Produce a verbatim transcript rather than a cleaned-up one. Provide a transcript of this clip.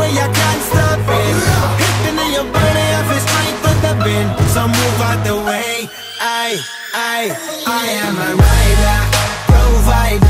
way I can't stop it. Hitting in your body, I feel strength with the wind. So move out the way. I, I, I am a rider, provider.